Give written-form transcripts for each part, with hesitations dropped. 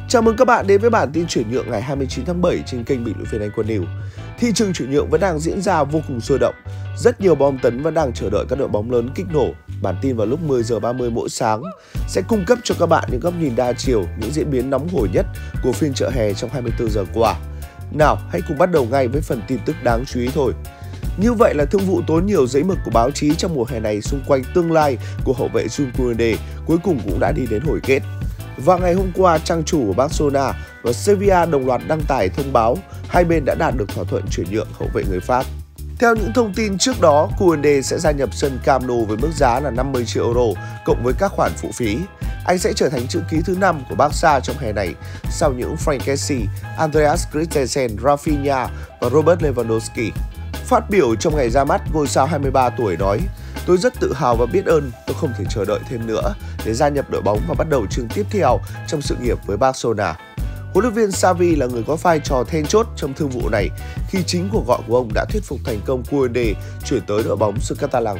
Chào mừng các bạn đến với bản tin chuyển nhượng ngày 29 tháng 7 trên kênh Bình luận viên Anh Quân News. Thị trường chuyển nhượng vẫn đang diễn ra vô cùng sôi động. Rất nhiều bom tấn vẫn đang chờ đợi các đội bóng lớn kích nổ. Bản tin vào lúc 10 giờ 30 mỗi sáng sẽ cung cấp cho các bạn những góc nhìn đa chiều, những diễn biến nóng hổi nhất của phiên chợ hè trong 24 giờ qua. Nào, hãy cùng bắt đầu ngay với phần tin tức đáng chú ý thôi. Như vậy là thương vụ tốn nhiều giấy mực của báo chí trong mùa hè này xung quanh tương lai của hậu vệ Jules Koundé cuối cùng cũng đã đi đến hồi kết. Và ngày hôm qua, trang chủ của Barcelona và Sevilla đồng loạt đăng tải thông báo hai bên đã đạt được thỏa thuận chuyển nhượng hậu vệ người Pháp. Theo những thông tin trước đó, Koundé sẽ gia nhập sân Camp Nou với mức giá là 50 triệu euro cộng với các khoản phụ phí. Anh sẽ trở thành chữ ký thứ 5 của Barca trong hè này sau những Franck Kessié, Andreas Christensen, Rafinha và Robert Lewandowski. Phát biểu trong ngày ra mắt, ngôi sao 23 tuổi nói: "Tôi rất tự hào và biết ơn, tôi không thể chờ đợi thêm nữa để gia nhập đội bóng và bắt đầu chương tiếp theo trong sự nghiệp với Barcelona." Huấn luyện viên Xavi là người có vai trò then chốt trong thương vụ này khi chính cuộc gọi của ông đã thuyết phục thành công Koundé chuyển tới đội bóng xứ Catalan.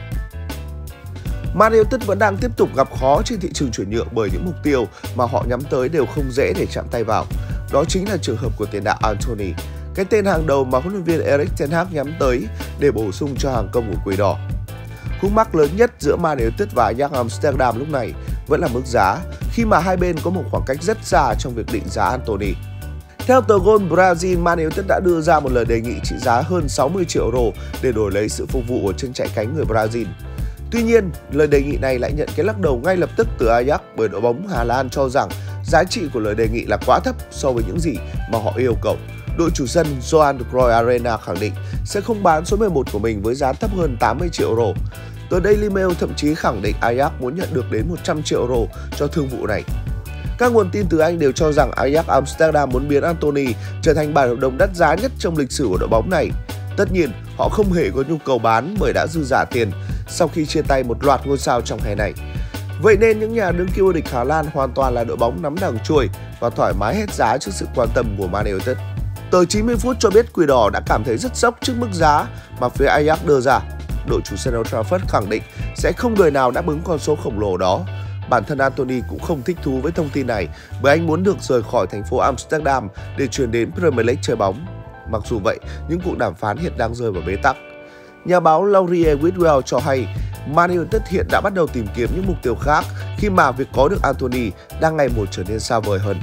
Man United vẫn đang tiếp tục gặp khó trên thị trường chuyển nhượng bởi những mục tiêu mà họ nhắm tới đều không dễ để chạm tay vào. Đó chính là trường hợp của tiền đạo Antony, cái tên hàng đầu mà huấn luyện viên Erik ten Hag nhắm tới để bổ sung cho hàng công của Quỷ Đỏ. Khúc mắc lớn nhất giữa Man United và Ajax Amsterdam lúc này vẫn là mức giá, khi mà hai bên có một khoảng cách rất xa trong việc định giá Antony. Theo tờ Gol Brazil, Man United đã đưa ra một lời đề nghị trị giá hơn 60 triệu euro để đổi lấy sự phục vụ của chân chạy cánh người Brazil. Tuy nhiên, lời đề nghị này lại nhận cái lắc đầu ngay lập tức từ Ajax bởi đội bóng Hà Lan cho rằng giá trị của lời đề nghị là quá thấp so với những gì mà họ yêu cầu. Đội chủ sân Johan Cruyff Arena khẳng định sẽ không bán số 11 của mình với giá thấp hơn 80 triệu euro. Tờ Daily Mail thậm chí khẳng định Ajax muốn nhận được đến 100 triệu euro cho thương vụ này. Các nguồn tin từ Anh đều cho rằng Ajax Amsterdam muốn biến Antony trở thành bản hợp đồng đắt giá nhất trong lịch sử của đội bóng này. Tất nhiên, họ không hề có nhu cầu bán bởi đã dư dả tiền sau khi chia tay một loạt ngôi sao trong hè này. Vậy nên những nhà đương kim vô địch Hà Lan hoàn toàn là đội bóng nắm đằng chuôi và thoải mái hết giá trước sự quan tâm của Man United. Tờ 90 phút cho biết Quỷ Đỏ đã cảm thấy rất sốc trước mức giá mà phía Ajax đưa ra. Đội chủ sân Old Trafford khẳng định sẽ không đời nào đáp ứng con số khổng lồ đó. Bản thân Antony cũng không thích thú với thông tin này bởi anh muốn được rời khỏi thành phố Amsterdam để chuyển đến Premier League chơi bóng. Mặc dù vậy, những cuộc đàm phán hiện đang rơi vào bế tắc. Nhà báo Laurier Whitwell cho hay Man United hiện đã bắt đầu tìm kiếm những mục tiêu khác khi mà việc có được Antony đang ngày một trở nên xa vời hơn.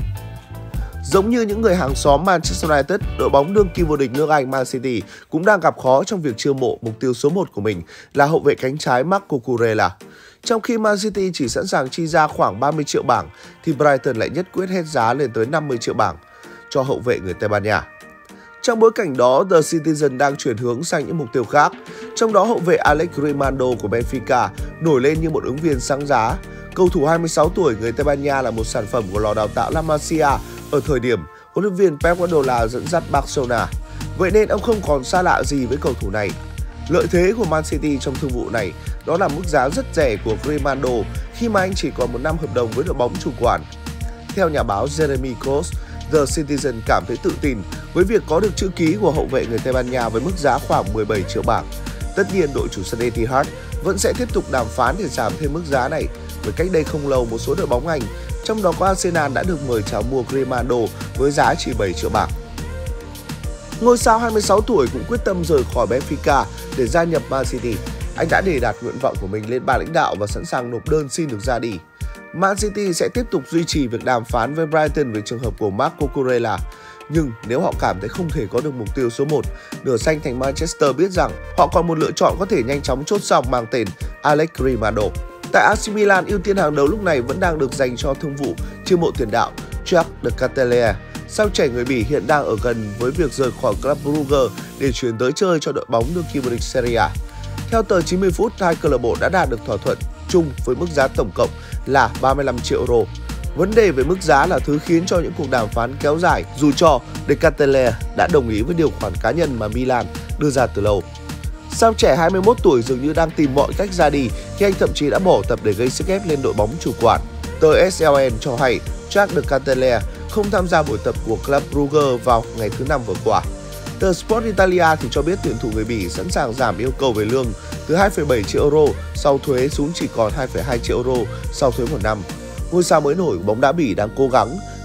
Giống như những người hàng xóm Manchester United, đội bóng đương kim vô địch nước Anh Man City cũng đang gặp khó trong việc chiêu mộ mục tiêu số 1 của mình là hậu vệ cánh trái Marco Cucurella. Trong khi Man City chỉ sẵn sàng chi ra khoảng 30 triệu bảng, thì Brighton lại nhất quyết hết giá lên tới 50 triệu bảng cho hậu vệ người Tây Ban Nha. Trong bối cảnh đó, The Citizen đang chuyển hướng sang những mục tiêu khác, trong đó hậu vệ Alex Grimaldo của Benfica nổi lên như một ứng viên sáng giá. Cầu thủ 26 tuổi người Tây Ban Nha là một sản phẩm của lò đào tạo La Masia ở thời điểm huấn luyện viên Pep Guardiola dẫn dắt Barcelona. Vậy nên ông không còn xa lạ gì với cầu thủ này. Lợi thế của Man City trong thương vụ này đó là mức giá rất rẻ của Grimaldo khi mà anh chỉ còn một năm hợp đồng với đội bóng chủ quản. Theo nhà báo Jeremy Cross, The Citizen cảm thấy tự tin với việc có được chữ ký của hậu vệ người Tây Ban Nha với mức giá khoảng 17 triệu bảng. Tất nhiên, đội chủ sân Etihad vẫn sẽ tiếp tục đàm phán để giảm thêm mức giá này, bởi cách đây không lâu một số đội bóng Anh, trong đó có Arsenal, đã được mời chào mua Grimaldo với giá chỉ 7 triệu bảng. Ngôi sao 26 tuổi cũng quyết tâm rời khỏi Benfica để gia nhập Man City. Anh đã đề đạt nguyện vọng của mình lên ban lãnh đạo và sẵn sàng nộp đơn xin được ra đi. Man City sẽ tiếp tục duy trì việc đàm phán với Brighton về trường hợp của Marco Cucurella. Nhưng nếu họ cảm thấy không thể có được mục tiêu số 1, nửa xanh thành Manchester biết rằng họ còn một lựa chọn có thể nhanh chóng chốt xong mang tên Alex Grimaldo. Tại AC Milan, ưu tiên hàng đầu lúc này vẫn đang được dành cho thương vụ chiêu mộ tiền đạo Jacques de Ketelaere. Sao trẻ người Bỉ hiện đang ở gần với việc rời khỏi Club Brugge để chuyển tới chơi cho đội bóng đương kim vô địch Serie A. Theo tờ 90 phút, hai câu lạc bộ đã đạt được thỏa thuận chung với mức giá tổng cộng là 35 triệu euro. Vấn đề về mức giá là thứ khiến cho những cuộc đàm phán kéo dài, dù cho De Ketelaere đã đồng ý với điều khoản cá nhân mà Milan đưa ra từ lâu. Sao trẻ 21 tuổi dường như đang tìm mọi cách ra đi khi anh thậm chí đã bỏ tập để gây sức ép lên đội bóng chủ quản. Tờ SLN cho hay Jacques de Ketelaere không tham gia buổi tập của Club Brugge vào ngày thứ Năm vừa qua. Tờ Sport Italia thì cho biết tuyển thủ người Bỉ sẵn sàng giảm yêu cầu về lương từ 2,7 triệu euro sau thuế xuống chỉ còn 2,2 triệu euro sau thuế một năm. Ngôi sao mới nổi của bóng đá Bỉ đang cố gắng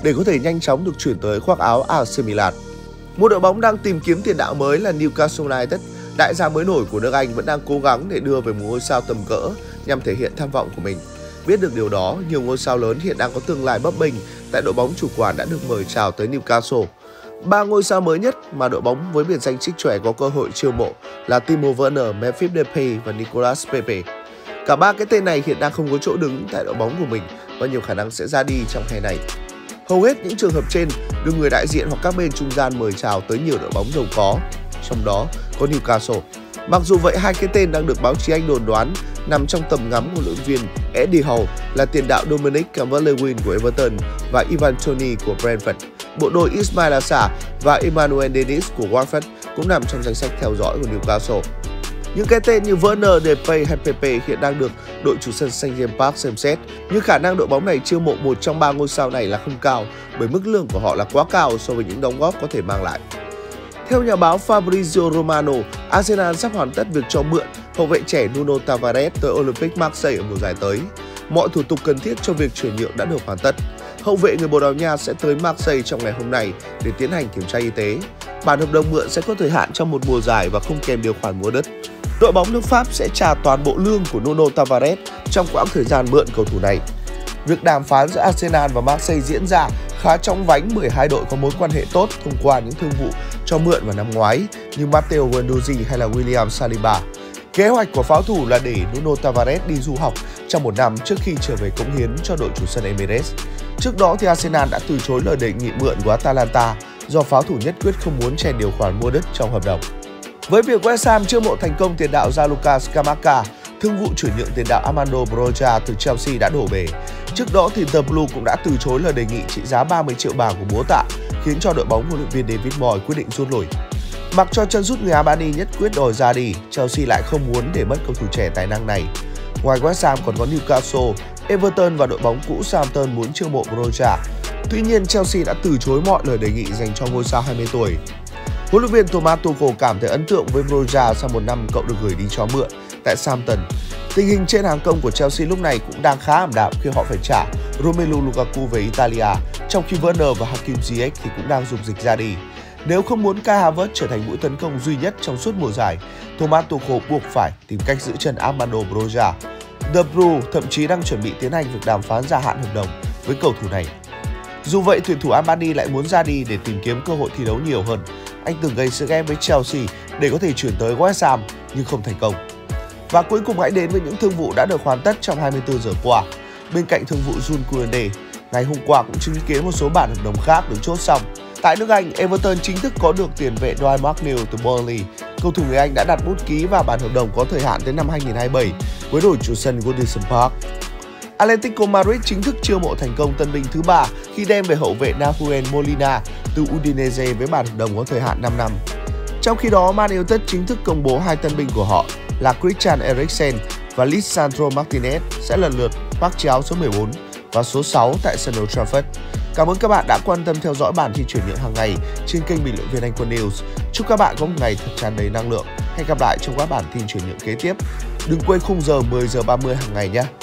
để có thể nhanh chóng được chuyển tới khoác áo AC Milan. Một đội bóng đang tìm kiếm tiền đạo mới là Newcastle United. Đại gia mới nổi của nước Anh vẫn đang cố gắng để đưa về một ngôi sao tầm cỡ nhằm thể hiện tham vọng của mình. Biết được điều đó, nhiều ngôi sao lớn hiện đang có tương lai bấp bênh tại đội bóng chủ quản đã được mời chào tới Newcastle. 3 ngôi sao mới nhất mà đội bóng với biệt danh trích trẻ có cơ hội chiêu mộ là Timo Werner, Memphis Depay và Nicolas Pepe. Cả 3 cái tên này hiện đang không có chỗ đứng tại đội bóng của mình và nhiều khả năng sẽ ra đi trong hè này. Hầu hết những trường hợp trên được người đại diện hoặc các bên trung gian mời chào tới nhiều đội bóng giàu có, trong đó có Newcastle. Mặc dù vậy, 2 cái tên đang được báo chí Anh đồn đoán nằm trong tầm ngắm của huấn luyện viên Eddie Howe là tiền đạo Dominic Calvert-Lewin của Everton và Ivan Toney của Brentford. Bộ đôi Ismail Assar và Emmanuel Dennis của Watford cũng nằm trong danh sách theo dõi của Newcastle. Những cái tên như Werner, Depay hay Pepe hiện đang được đội chủ sân St James Park xem xét, nhưng khả năng đội bóng này chiêu mộ một trong 3 ngôi sao này là không cao bởi mức lương của họ là quá cao so với những đóng góp có thể mang lại. Theo nhà báo Fabrizio Romano, Arsenal sắp hoàn tất việc cho mượn hậu vệ trẻ Nuno Tavares tới Olympique Marseille ở mùa giải tới. Mọi thủ tục cần thiết cho việc chuyển nhượng đã được hoàn tất. Hậu vệ người Bồ Đào Nha sẽ tới Marseille trong ngày hôm nay để tiến hành kiểm tra y tế. Bản hợp đồng mượn sẽ có thời hạn trong một mùa giải và không kèm điều khoản mua đất. Đội bóng nước Pháp sẽ trả toàn bộ lương của Nuno Tavares trong quãng thời gian mượn cầu thủ này. Việc đàm phán giữa Arsenal và Marseille diễn ra khá chóng vánh bởi hai đội có mối quan hệ tốt thông qua những thương vụ cho mượn vào năm ngoái như Matteo Guendouzi hay là William Saliba. Kế hoạch của pháo thủ là để Nuno Tavares đi du học trong một năm trước khi trở về cống hiến cho đội chủ sân Emirates. Trước đó thì Arsenal đã từ chối lời đề nghị mượn của Atalanta do pháo thủ nhất quyết không muốn chèn điều khoản mua đất trong hợp đồng. Với việc West Ham chiêu mộ thành công tiền đạo Gianluca Scamacca, thương vụ chuyển nhượng tiền đạo Armando Broja từ Chelsea đã đổ bể. Trước đó thì The Blue cũng đã từ chối lời đề nghị trị giá 30 triệu bảng của bố tạ, khiến cho đội bóng huấn luyện viên David Moyes quyết định rút lui. Mặc cho chân sút người Albany nhất quyết đòi ra đi, Chelsea lại không muốn để mất cầu thủ trẻ tài năng này. Ngoài West Ham còn có Newcastle, Everton và đội bóng cũ Southampton muốn chiêu mộ Broja. Tuy nhiên, Chelsea đã từ chối mọi lời đề nghị dành cho ngôi sao 20 tuổi. Huấn luyện viên Thomas Tuchel cảm thấy ấn tượng với Broja sau một năm cậu được gửi đi cho mượn tại Southampton. Tình hình trên hàng công của Chelsea lúc này cũng đang khá ảm đạm khi họ phải trả Romelu Lukaku về Italia, trong khi Werner và Hakim Ziyech thì cũng đang dục dịch ra đi. Nếu không muốn Kai Havertz trở thành mũi tấn công duy nhất trong suốt mùa giải, Thomas Tuchel buộc phải tìm cách giữ chân Armando Broja. The Blue thậm chí đang chuẩn bị tiến hành việc đàm phán gia hạn hợp đồng với cầu thủ này. Dù vậy, tuyển thủ Albany lại muốn ra đi để tìm kiếm cơ hội thi đấu nhiều hơn. Anh từng gây sức ép với Chelsea để có thể chuyển tới West Ham nhưng không thành công. Và cuối cùng hãy đến với những thương vụ đã được hoàn tất trong 24 giờ qua. Bên cạnh thương vụ Jules Koundé, ngày hôm qua cũng chứng kiến một số bản hợp đồng khác được chốt xong. Tại nước Anh, Everton chính thức có được tiền vệ Dwight McNeil từ Burnley. Cầu thủ người Anh đã đặt bút ký vào bản hợp đồng có thời hạn tới năm 2027 với đội chủ sân Goodison Park. Atletico Madrid chính thức chiêu mộ thành công tân binh thứ 3 khi đem về hậu vệ Nahuel Molina từ Udinese với bản hợp đồng có thời hạn 5 năm. Trong khi đó, Man United chính thức công bố hai tân binh của họ là Christian Eriksen và Lisandro Martinez sẽ lần lượt khoác chiếc áo số 14 và số 6 tại sân Old Trafford. Cảm ơn các bạn đã quan tâm theo dõi bản tin chuyển nhượng hàng ngày trên kênh bình luận viên Anh Quân News. Chúc các bạn có một ngày thật tràn đầy năng lượng. Hẹn gặp lại trong các bản tin chuyển nhượng kế tiếp. Đừng quên khung giờ 10 giờ 30 hàng ngày nhé.